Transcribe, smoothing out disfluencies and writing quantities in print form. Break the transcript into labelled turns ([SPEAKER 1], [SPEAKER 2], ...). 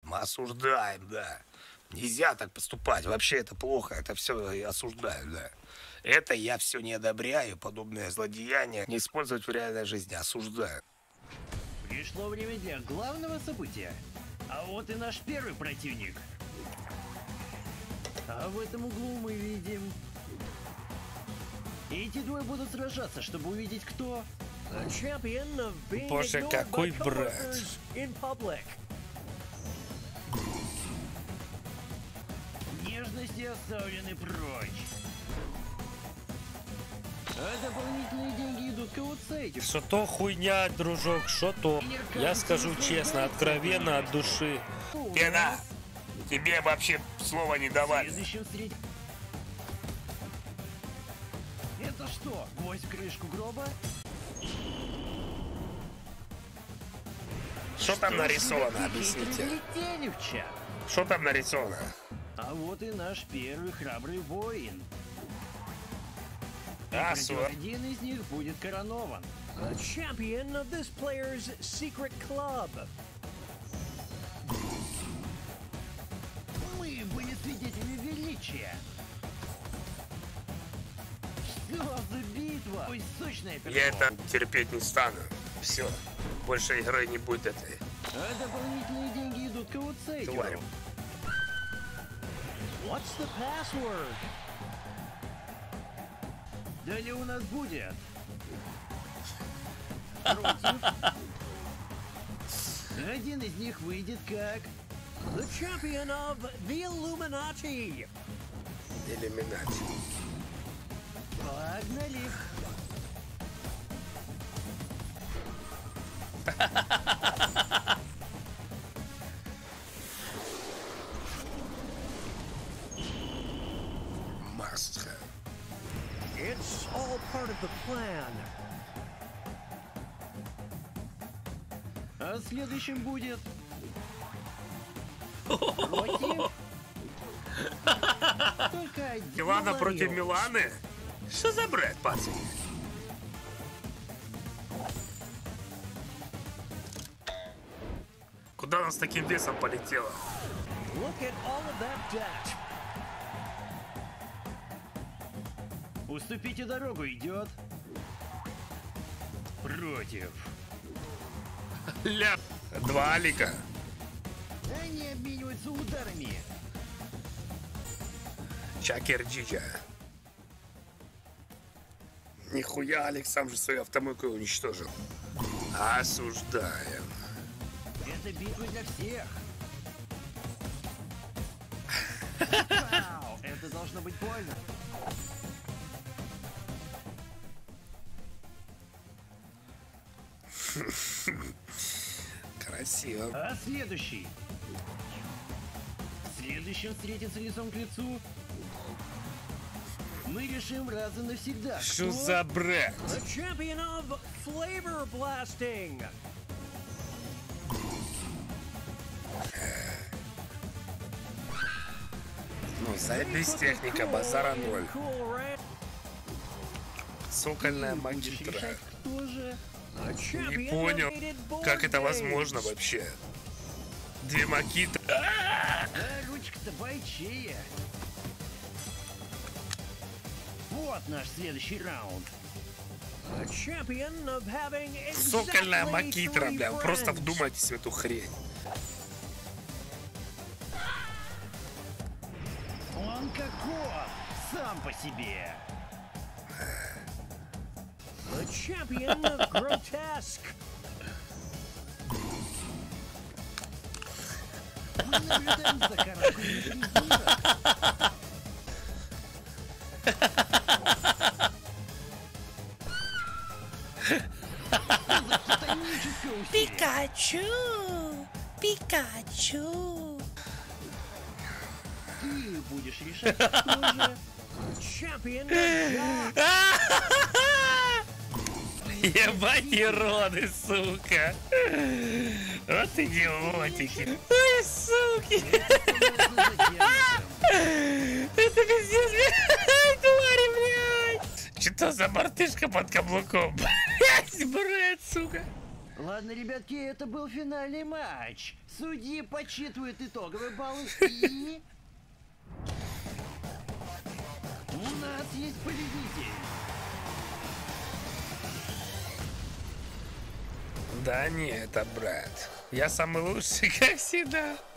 [SPEAKER 1] Мы осуждаем, да. Нельзя так поступать. Вообще это плохо. Это все я осуждаю, да. Это я все не одобряю. Подобное злодеяние не использовать в реальной жизни. Осуждаю.
[SPEAKER 2] Пришло время для главного события. А вот и наш первый противник. А в этом углу мы видим... Эти двое будут сражаться, чтобы увидеть, кто...
[SPEAKER 1] Боже, какой брат.
[SPEAKER 2] Нежности оставлены прочь. А дополнительные деньги идут к аутсайдеру.
[SPEAKER 3] Что то хуйня, дружок, что то. Я скажу честно, откровенно, от души.
[SPEAKER 1] Пена, тебе вообще слова не давали.
[SPEAKER 2] Это что, гвоздь в крышку гроба?
[SPEAKER 1] Что там нарисовано, объясните? Что там нарисовано?
[SPEAKER 2] А вот и наш первый храбрый воин. Один из них будет коронован. Champion of this player's secret club. Мы были свидетелями величия. Что за битва? Ой, сочная персона.
[SPEAKER 1] Я это терпеть не стану. Все, больше игры не будет этой.
[SPEAKER 2] А дополнительные деньги идут к аутсайдеру.
[SPEAKER 1] Тварь.
[SPEAKER 2] What's the password? Далее у нас будет. Против. Один из них выйдет как The Champion of the Illuminati.
[SPEAKER 1] Иллюминати.
[SPEAKER 2] Погнали.
[SPEAKER 1] Must have.
[SPEAKER 2] It's all part of the plan. А следующим будет... Против... Только один
[SPEAKER 1] Милана против
[SPEAKER 2] говорил.
[SPEAKER 1] Миланы? Что за бред, пацан? Куда она с таким весом полетела?
[SPEAKER 2] Look at all of that debt. Уступите дорогу, идет. Против.
[SPEAKER 1] Ля... Два Алика.
[SPEAKER 2] Они обмениваются ударами.
[SPEAKER 1] Чакер Джиджа. Нихуя, Алекс сам же свою автомойку уничтожил. Осуждаем.
[SPEAKER 2] Это битва для всех. Вау, это должно быть больно.
[SPEAKER 1] Красиво.
[SPEAKER 2] А следующий? Следующим встретиться лицом к лицу. Мы решим раз и навсегда.
[SPEAKER 1] Что за бред?
[SPEAKER 2] The champion of flavor blasting.
[SPEAKER 1] Ну, заебись техника, базара ноль. Сокольная магитра. Не понял, как это возможно вообще. Две макитры.
[SPEAKER 2] Ручка-то бойчее. Вот наш следующий раунд.
[SPEAKER 1] Сокольная макитра, бля. Просто вдумайтесь в эту хрень.
[SPEAKER 2] Он каков сам по себе. The champion of grotesque. Мы наблюдаем за каракулями трезира.
[SPEAKER 4] Пикачу! Пикачу!
[SPEAKER 2] Ты будешь решать, кто же champion of Jack.
[SPEAKER 1] Ебать роды, сука. Вот идиотики. Ой, суки. Это пиздец, блядь. Твари, блядь. Что за мартышка под каблуком? Блядь, бред, сука.
[SPEAKER 2] Ладно, ребятки, это был финальный матч. Судьи подсчитывают итоговые баллы и... У нас есть победитель.
[SPEAKER 3] Да нет, брат. Я самый лучший, как всегда.